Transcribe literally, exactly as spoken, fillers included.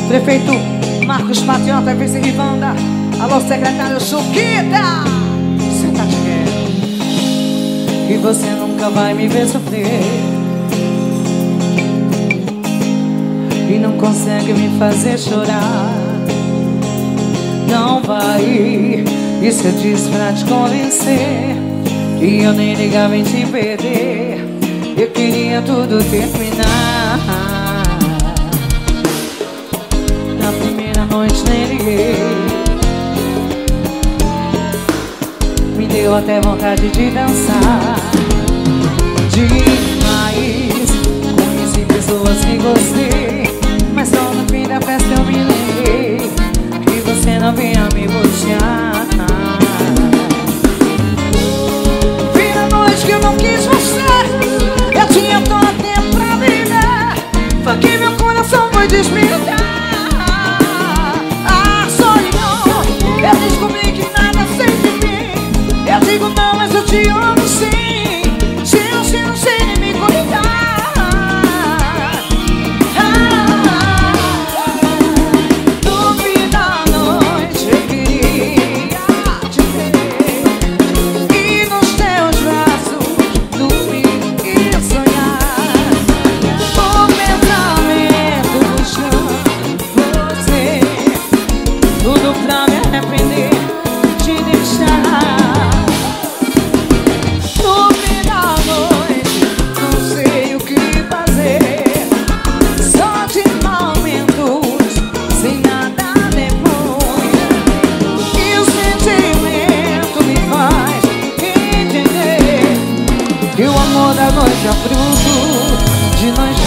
Prefeito Marcos Patriota, vice Rivanda. Alô, secretário Chuquita. Senta te quero. E você nunca vai me ver sofrer, e não consegue me fazer chorar. Não vai, isso eu disse pra te convencer, e eu nem ligava em te perder. Eu queria tudo terminar. Na primeira noite nem liguei, me deu até vontade de dançar demais. Conheci pessoas que gostei, mas só no fim da festa eu me lembrei que você não vinha me buscar. Vi na noite que eu não quis você, eu tinha todo tempo pra viver, foi que meu coração foi desmilitar. Ah, sonhou, eu descobri que nada sei de mim. Eu digo não, mas eu te amo sim, se você não sei nem me cuidar. E o amor da noite é fruto de nós.